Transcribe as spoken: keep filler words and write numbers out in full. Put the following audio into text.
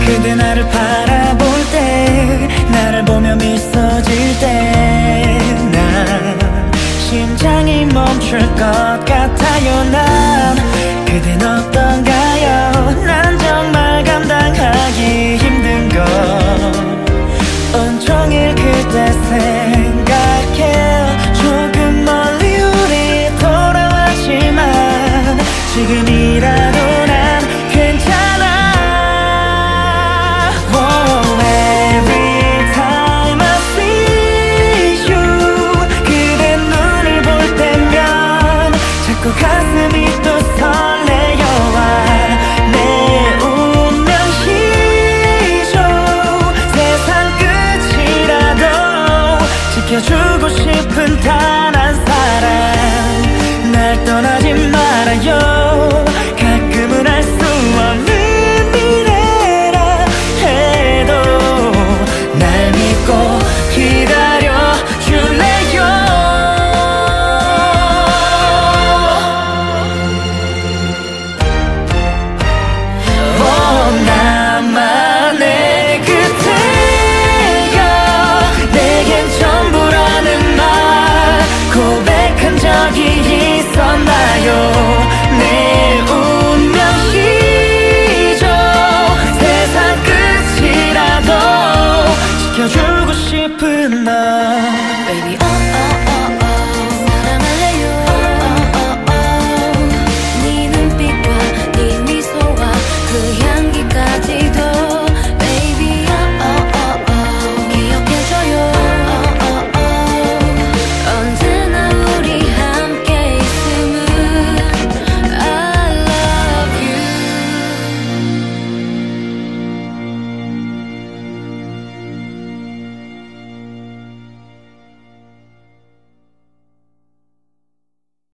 그대 나를 바라볼 때, 나를 보며 미소 질 때 난 심장이 멈출 것 같아요. 난 그댄 어떤가요? 난 정말 감당하기 힘든 걸 온종일 그대 생각해. 조금 멀리 우리 돌아왔지만 지금이라도 난 괜찮아. Oh, every time I see you, 그대 눈을 볼 때면 자꾸 가슴이 또 설레요. 와, 내 운명 희죠. 세상 끝이라도 지켜주고 싶은 단 한 사람, 날 떠나지 말아요. 가끔은 알 수 없는 미래라 해도 날 믿고 기다려 줄래요. Oh, 나만의 그대여, 내겐 전부라는 말 고백한 적이 있었나요? 내 운명이죠. 세상 끝이라도 지켜주고 싶은 너. Baby, oh, oh, oh, oh, 사랑할래요. Oh, oh, oh, oh. 네 눈빛과 네 미소와 그 향기까지도